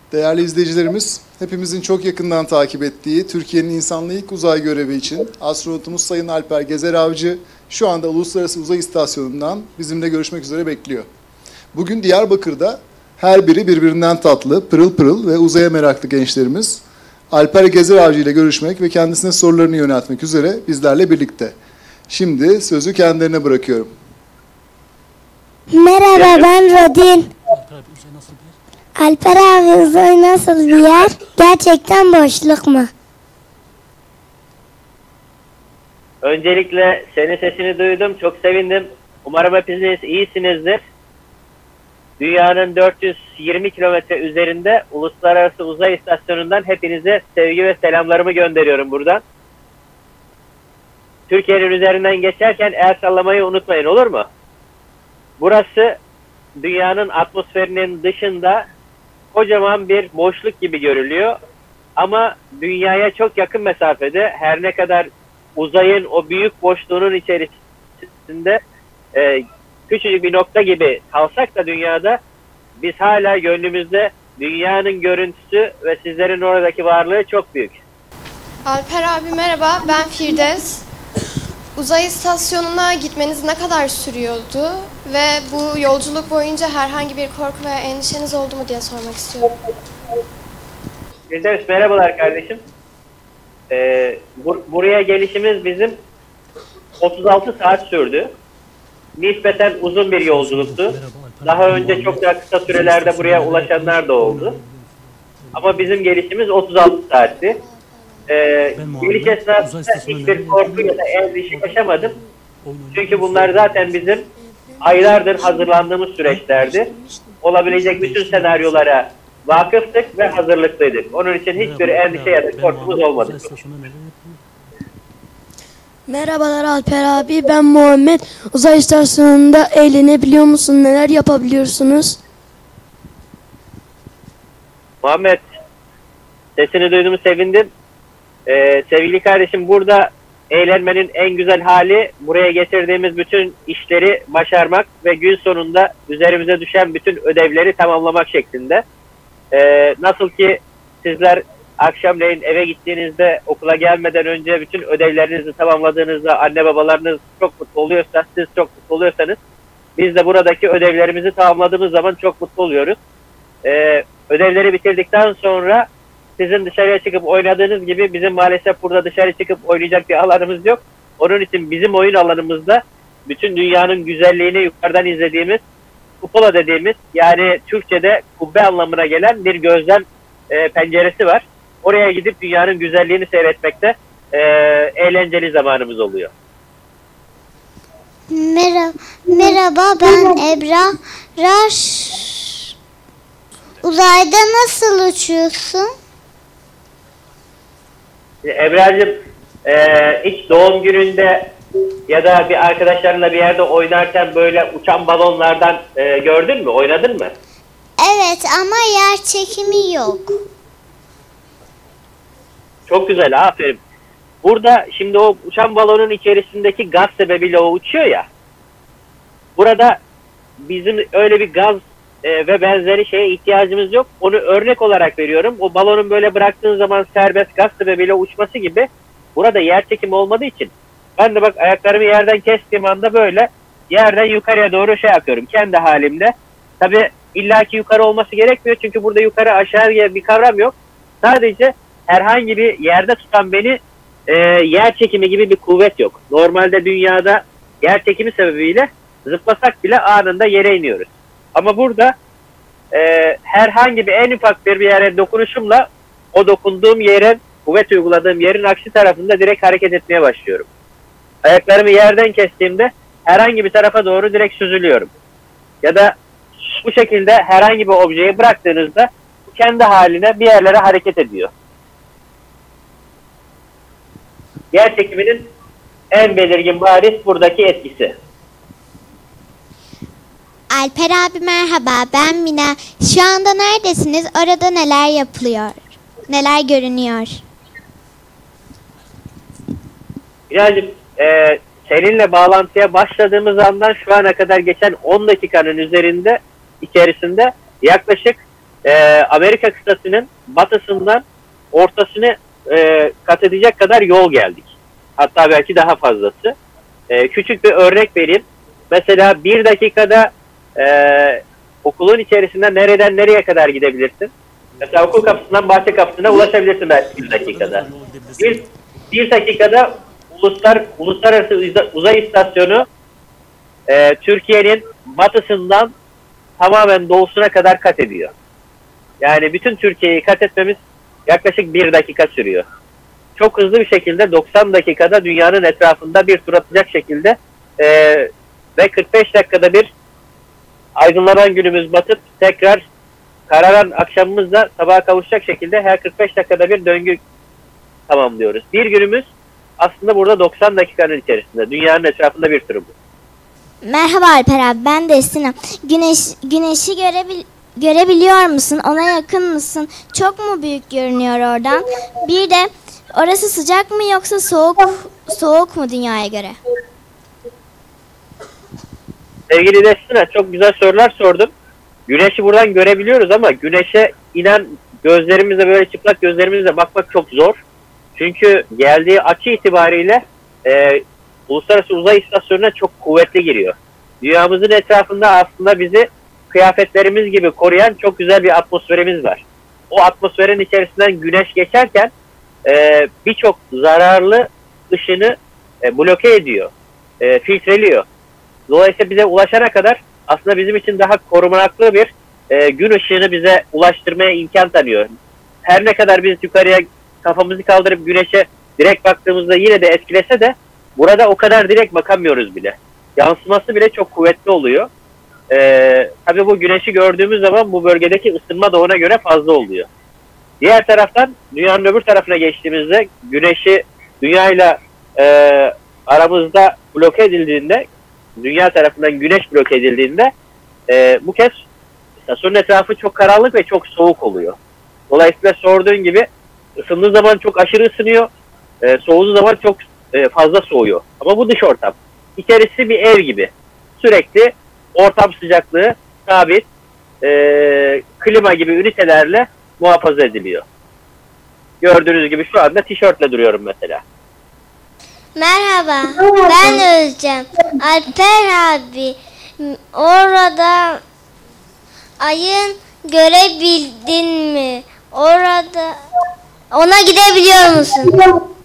Değerli izleyicilerimiz, hepimizin çok yakından takip ettiği Türkiye'nin insanlı ilk uzay görevi için astronotumuz Sayın Alper Gezer Avcı şu anda Uluslararası Uzay İstasyonu'ndan bizimle görüşmek üzere bekliyor. Bugün Diyarbakır'da her biri birbirinden tatlı, pırıl pırıl ve uzaya meraklı gençlerimiz Alper Gezer Avcı ile görüşmek ve kendisine sorularını yöneltmek üzere bizlerle birlikte. Şimdi sözü kendilerine bırakıyorum. Merhaba, ben Rodin. Alper abi, uzay nasıl bir yer? Gerçekten boşluk mu? Öncelikle senin sesini duydum. Çok sevindim. Umarım hepiniz iyisinizdir. Dünyanın 420 kilometre üzerinde Uluslararası Uzay İstasyonu'ndan hepinize sevgi ve selamlarımı gönderiyorum buradan. Türkiye'nin üzerinden geçerken el sallamayı unutmayın, olur mu? Burası dünyanın atmosferinin dışında kocaman bir boşluk gibi görülüyor. Ama dünyaya çok yakın mesafede, her ne kadar uzayın o büyük boşluğunun içerisinde küçücük bir nokta gibi kalsak da dünyada, biz hala gönlümüzde dünyanın görüntüsü ve sizlerin oradaki varlığı çok büyük. Alper abi merhaba, ben Firdevs. Uzay istasyonuna gitmeniz ne kadar sürüyordu ve bu yolculuk boyunca herhangi bir korku veya endişeniz oldu mu diye sormak istiyorum. Firdevs merhabalar kardeşim. Buraya gelişimiz bizim 36 saat sürdü. Nispeten uzun bir yolculuktu. Daha önce çok daha kısa sürelerde buraya ulaşanlar da oldu. Ama bizim gelişimiz 36 saatti. Geliş esnasında hiçbir korku ya da endişe yaşamadım. Çünkü bunlar zaten bizim aylardır hazırlandığımız süreçlerdi. Olabilecek bütün senaryolara vakıftık ve hazırlıklıydık. Onun için hiçbir endişe ya da korkumuz olmadı. Merhabalar Alper abi, ben Muhammed. Uzay istasyonunda eğlenebiliyor musun? Neler yapabiliyorsunuz? Muhammed, sesini duyduğumu sevindim. Sevgili kardeşim, burada eğlenmenin en güzel hali buraya getirdiğimiz bütün işleri başarmak ve gün sonunda üzerimize düşen bütün ödevleri tamamlamak şeklinde. Nasıl ki sizler akşamleyin eve gittiğinizde okula gelmeden önce bütün ödevlerinizi tamamladığınızda anne babalarınız çok mutlu oluyorsa, siz çok mutlu oluyorsanız, biz de buradaki ödevlerimizi tamamladığımız zaman çok mutlu oluyoruz. Ödevleri bitirdikten sonra sizin dışarıya çıkıp oynadığınız gibi bizim maalesef burada dışarı çıkıp oynayacak bir alanımız yok. Onun için bizim oyun alanımızda bütün dünyanın güzelliğini yukarıdan izlediğimiz, kupola dediğimiz, yani Türkçe'de kubbe anlamına gelen bir gözlem penceresi var. Oraya gidip dünyanın güzelliğini seyretmekte eğlenceli zamanımız oluyor. Merhaba, ben Ebra. Uzayda nasıl uçuyorsun? Ebrar'cığım, hiç doğum gününde ya da bir arkadaşlarınla bir yerde oynarken böyle uçan balonlardan gördün mü, oynadın mı? Evet, ama yer çekimi yok. Çok güzel, aferin. Burada şimdi o uçan balonun içerisindeki gaz sebebiyle o uçuyor ya. Burada bizim öyle bir gaz ve benzeri şeye ihtiyacımız yok. Onu örnek olarak veriyorum. O balonun böyle bıraktığın zaman serbest gaz sebebiyle uçması gibi burada yer çekimi olmadığı için ben de bak ayaklarımı yerden kestiğim anda böyle yerden yukarıya doğru şey yapıyorum kendi halimde. Tabi illaki yukarı olması gerekmiyor çünkü burada yukarı aşağı diye bir kavram yok. Sadece herhangi bir yerde tutan beni yer çekimi gibi bir kuvvet yok. Normalde dünyada yer çekimi sebebiyle zıplasak bile anında yere iniyoruz. Ama burada herhangi bir en ufak bir yere dokunuşumla o dokunduğum yerin, kuvvet uyguladığım yerin aksi tarafında direkt hareket etmeye başlıyorum. Ayaklarımı yerden kestiğimde herhangi bir tarafa doğru direkt süzülüyorum. Ya da bu şekilde herhangi bir objeyi bıraktığınızda kendi haline bir yerlere hareket ediyor. Yer çekiminin en belirgin bariz buradaki etkisi. Alper abi merhaba, ben Mina. Şu anda neredesiniz? Orada neler yapılıyor? Neler görünüyor? Minacığım, seninle bağlantıya başladığımız andan şu ana kadar geçen 10 dakikanın içerisinde yaklaşık Amerika kıtasının batısından ortasını kat edecek kadar yol geldik. Hatta belki daha fazlası. Küçük bir örnek vereyim. Mesela 1 dakikada okulun içerisinde nereden nereye kadar gidebilirsin? Mesela okul kapısından bahçe kapısına ulaşabilirsin belki 1 dakikada. Bir dakikada Uluslararası Uzay İstasyonu Türkiye'nin batısından tamamen doğusuna kadar kat ediyor. Yani bütün Türkiye'yi kat etmemiz yaklaşık 1 dakika sürüyor. Çok hızlı bir şekilde 90 dakikada dünyanın etrafında bir tur atacak şekilde ve 45 dakikada bir aydınlanan günümüz batıp tekrar kararan akşamımızla sabaha kavuşacak şekilde her 45 dakikada bir döngü tamamlıyoruz. Bir günümüz aslında burada 90 dakikanın içerisinde. Dünyanın etrafında bir tur bu. Merhaba Alper abi, ben de Sinem. Güneşi görebiliyor musun? Ona yakın mısın? Çok mu büyük görünüyor oradan? Bir de orası sıcak mı yoksa soğuk mu dünyaya göre? Sevgili Destina, çok güzel sorular sordum. Güneşi buradan görebiliyoruz ama güneşe inen gözlerimizle, böyle çıplak gözlerimizle bakmak çok zor. Çünkü geldiği açı itibariyle Uluslararası Uzay İstasyonu'na çok kuvvetli giriyor. Dünyamızın etrafında aslında bizi kıyafetlerimiz gibi koruyan çok güzel bir atmosferimiz var. O atmosferin içerisinden güneş geçerken birçok zararlı ışını bloke ediyor, filtreliyor. Dolayısıyla bize ulaşana kadar aslında bizim için daha korunaklı bir gün ışığını bize ulaştırmaya imkan tanıyor. Her ne kadar biz yukarıya kafamızı kaldırıp güneşe direkt baktığımızda yine de etkilese de burada o kadar direkt bakamıyoruz bile. Yansıması bile çok kuvvetli oluyor. Tabii bu güneşi gördüğümüz zaman bu bölgedeki ısınma da ona göre fazla oluyor. Diğer taraftan dünyanın öbür tarafına geçtiğimizde güneşi dünyayla aramızda bloke edildiğinde, dünya tarafından güneş bloke edildiğinde bu kez istasyonun etrafı çok karanlık ve çok soğuk oluyor. Dolayısıyla sorduğun gibi ısındığı zaman çok aşırı ısınıyor, soğuduğu zaman çok fazla soğuyor. Ama bu dış ortam. İçerisi bir ev gibi. Sürekli ortam sıcaklığı sabit, klima gibi ünitelerle muhafaza ediliyor. Gördüğünüz gibi şu anda tişörtle duruyorum mesela. Merhaba, ben Özlem. Alper abi, orada ayın görebildin mi? Orada ona gidebiliyor musun?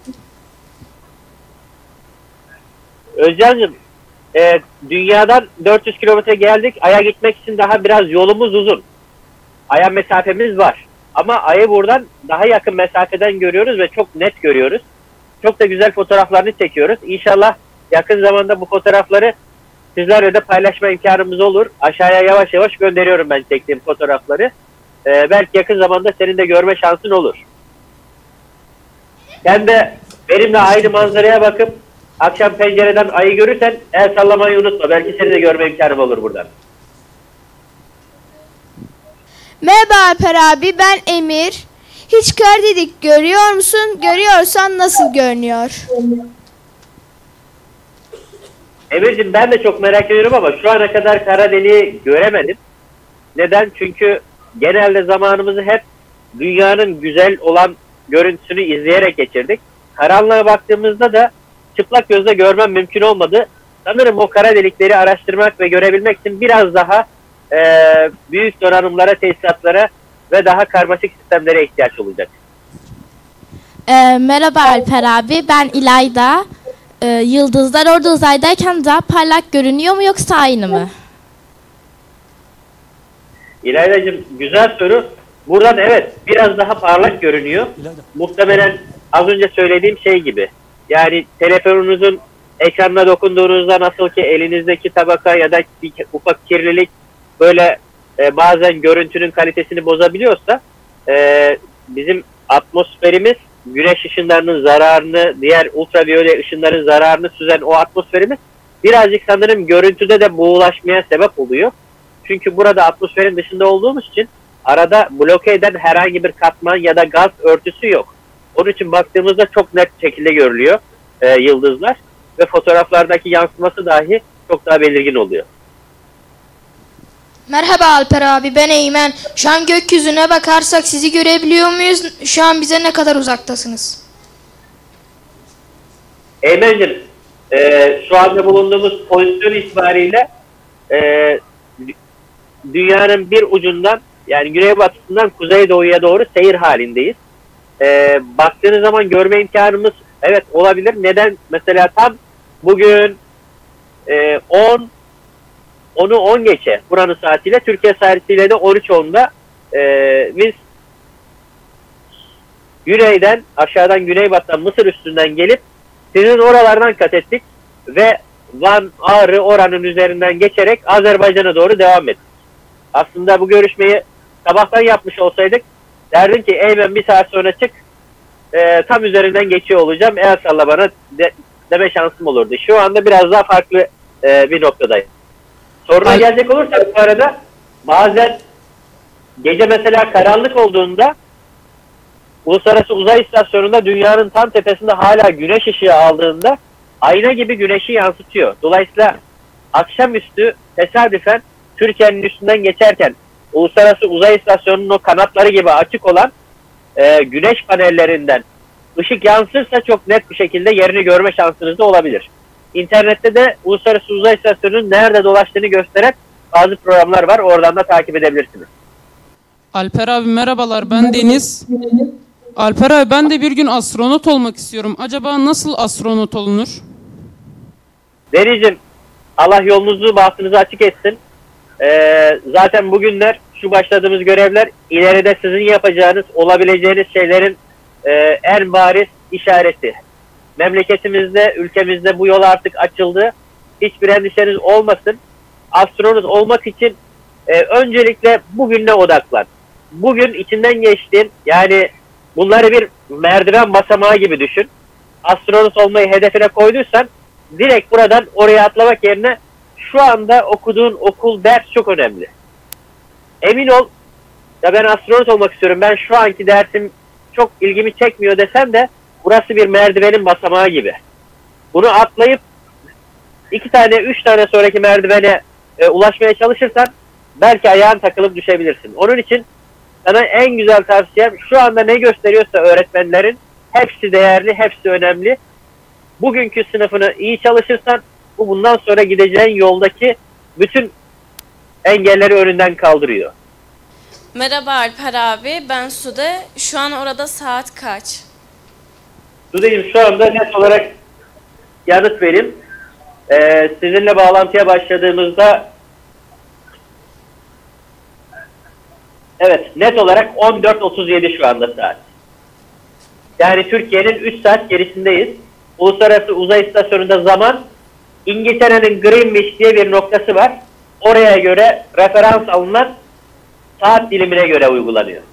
Özcan'cığım, dünyadan 400 kilometre geldik. Ay'a gitmek için daha biraz yolumuz uzun. Ay'a mesafemiz var. Ama Ay'ı buradan daha yakın mesafeden görüyoruz ve çok net görüyoruz. Çok da güzel fotoğraflarını çekiyoruz. İnşallah yakın zamanda bu fotoğrafları sizlerle de paylaşma imkanımız olur. Aşağıya yavaş yavaş gönderiyorum ben çektiğim fotoğrafları. Belki yakın zamanda senin de görme şansın olur. Sen de benimle aynı manzaraya bakıp akşam pencereden ayı görürsen el sallamayı unutma. Belki seni de görme imkanım olur buradan. Merhaba Alper abi, ben Emir. Hiç kara delik görüyor musun? Görüyorsan nasıl görünüyor? Emir'cim, ben de çok merak ediyorum ama şu ana kadar kara deliği göremedim. Neden? Çünkü genelde zamanımızı hep dünyanın güzel olan görüntüsünü izleyerek geçirdik. Karanlığa baktığımızda da çıplak gözle görmem mümkün olmadı. Sanırım o kara delikleri araştırmak ve görebilmek için biraz daha büyük donanımlara, tesisatlara ve daha karmaşık sistemlere ihtiyaç olacak. Merhaba Alper abi, ben İlayda. Yıldızlar orada uzaydayken daha parlak görünüyor mu yoksa aynı mı? İlayda'cığım, güzel soru. Buradan evet biraz daha parlak görünüyor. Muhtemelen az önce söylediğim şey gibi. Yani telefonunuzun ekranına dokunduğunuzda nasıl ki elinizdeki tabaka ya da bir ufak kirlilik böyle bazen görüntünün kalitesini bozabiliyorsa bizim atmosferimiz güneş ışınlarının zararını, diğer ultraviyole ışınların zararını süzen o atmosferimiz birazcık sanırım görüntüde de buğulaşmaya sebep oluyor. Çünkü burada atmosferin dışında olduğumuz için arada bloke eden herhangi bir katman ya da gaz örtüsü yok. Onun için baktığımızda çok net şekilde görülüyor yıldızlar ve fotoğraflardaki yansıması dahi çok daha belirgin oluyor. Merhaba Alper abi, ben Eymen. Şu an gökyüzüne bakarsak sizi görebiliyor muyuz? Şu an bize ne kadar uzaktasınız? Eymen'cim, şu anda bulunduğumuz pozisyon itibariyle dünyanın bir ucundan, yani güneybatısından kuzeydoğuya doğru seyir halindeyiz. Baktığınız zaman görme imkanımız evet olabilir. Neden? Mesela tam bugün 10'u 10 geçe buranın saatiyle, Türkiye saatiyle de 13.10'da biz güneyden, aşağıdan güneybatıdan Mısır üstünden gelip sizin oralardan kat ettik ve Van, Ağrı oranın üzerinden geçerek Azerbaycan'a doğru devam ettik. Aslında bu görüşmeyi sabahtan yapmış olsaydık derdim ki Eymen bir saat sonra çık, tam üzerinden geçiyor olacağım, el salla bana deme şansım olurdu. Şu anda biraz daha farklı bir noktadayım. Soruna gelecek olursak bu arada bazen gece mesela karanlık olduğunda Uluslararası Uzay İstasyonu'nda dünyanın tam tepesinde hala güneş ışığı aldığında ayna gibi güneşi yansıtıyor. Dolayısıyla akşamüstü tesadüfen Türkiye'nin üstünden geçerken Uluslararası Uzay İstasyonu'nun o kanatları gibi açık olan güneş panellerinden ışık yansırsa çok net bir şekilde yerini görme şansınız da olabilir. İnternette de Uluslararası Uzay İstasyonu'nun nerede dolaştığını gösteren bazı programlar var. Oradan da takip edebilirsiniz. Alper abi merhabalar, ben Deniz. Alper abi, ben de bir gün astronot olmak istiyorum. Acaba nasıl astronot olunur? Deniz'ciğim, Allah yolunuzu, bahtınızı açık etsin. Zaten bugünler, şu başladığımız görevler ileride sizin yapacağınız, olabileceğiniz şeylerin en bariz işareti. Memleketimizde, ülkemizde bu yol artık açıldı. Hiçbir endişeniz olmasın. Astronot olmak için öncelikle bugüne odaklan. Bugün içinden geçtiğin, yani bunları bir merdiven basamağı gibi düşün. Astronot olmayı hedefine koyduysan direkt buradan oraya atlamak yerine şu anda okuduğun okul, ders çok önemli. Emin ol, ya ben astronot olmak istiyorum, ben şu anki dersim çok ilgimi çekmiyor desem de burası bir merdivenin basamağı gibi. Bunu atlayıp 2 tane 3 tane sonraki merdivene ulaşmaya çalışırsan belki ayağın takılıp düşebilirsin. Onun için sana en güzel tavsiyem, şu anda ne gösteriyorsa öğretmenlerin hepsi değerli, hepsi önemli. Bugünkü sınıfını iyi çalışırsan bu bundan sonra gideceğin yoldaki bütün engelleri önünden kaldırıyor. Merhaba Alper abi, ben Sude. Şu an orada saat kaç? Sude'cim, şu anda net olarak yanıt vereyim. Sizinle bağlantıya başladığımızda evet, net olarak 14.37 şu anda saat. Yani Türkiye'nin 3 saat gerisindeyiz. Uluslararası Uzay İstasyonu'nda zaman İngiltere'nin Greenwich diye bir noktası var. Oraya göre referans alınan saat dilimine göre uygulanıyor.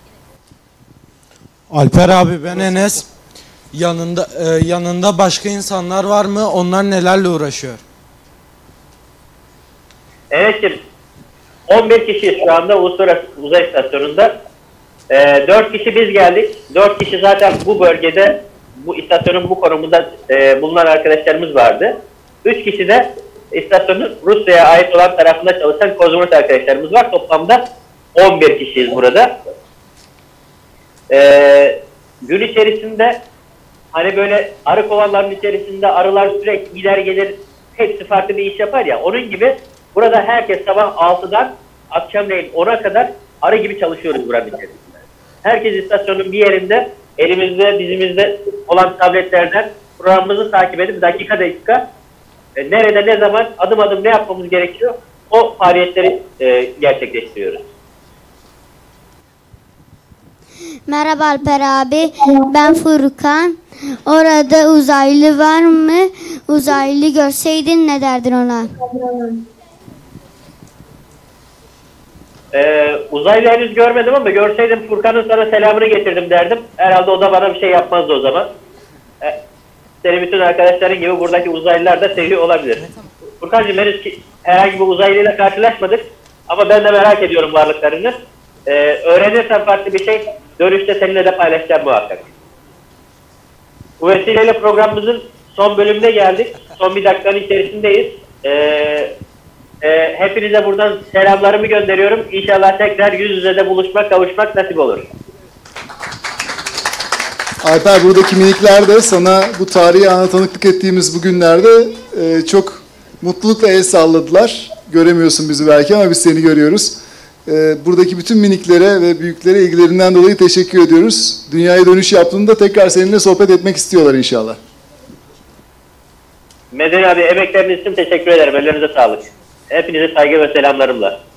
Alper abi, ben Enes. Yanında başka insanlar var mı? Onlar nelerle uğraşıyor? Enes'cim, 11 kişiyiz şu anda Uluslararası Uzay İstasyonu'nda. 4 kişi biz geldik. 4 kişi zaten bu bölgede, bu istasyonun bu konumunda bulunan arkadaşlarımız vardı. 3 kişi de istasyonun Rusya'ya ait olan tarafında çalışan kozmonot arkadaşlarımız var. Toplamda 11 kişiyiz burada. Gün içerisinde hani böyle arı kovanların içerisinde arılar sürekli gider gelir, hepsi farklı bir iş yapar ya, onun gibi burada herkes sabah 6'dan akşamleyin 10'a kadar arı gibi çalışıyoruz buranın içerisinde. Herkes istasyonun bir yerinde elimizde, dizimizde olan tabletlerden programımızı takip edip dakika nerede, ne zaman, adım adım ne yapmamız gerekiyor, o faaliyetleri gerçekleştiriyoruz. Merhaba Alper abi, ben Furkan. Orada uzaylı var mı? Uzaylı görseydin ne derdin ona? Uzaylı henüz görmedim ama görseydim Furkan'ın sana selamını getirdim derdim. Herhalde o da bana bir şey yapmazdı o zaman. Senin bütün arkadaşların gibi buradaki uzaylılar da seviyor olabilir. Furkan'cığım, henüz herhangi bir uzaylıyla karşılaşmadık ama ben de merak ediyorum varlıklarını. Öğrenirsen farklı bir şey, dönüşte seninle de paylaşacağım muhakkak. Bu vesileyle programımızın son bölümüne geldik. Son bir dakikanın içerisindeyiz. Hepinize buradan selamlarımı gönderiyorum. İnşallah tekrar yüz yüze de buluşmak, kavuşmak nasip olur. Alper, buradaki minikler de sana bu tarihi ana tanıklık ettiğimiz bu günlerde çok mutlulukla el salladılar. Göremiyorsun bizi belki ama biz seni görüyoruz. Buradaki bütün miniklere ve büyüklere ilgilerinden dolayı teşekkür ediyoruz. Dünyaya dönüş yaptığında tekrar seninle sohbet etmek istiyorlar inşallah. Medeni abi, emekleriniz için teşekkür ederim. Ellerinize sağlık. Hepinize saygı ve selamlarımla.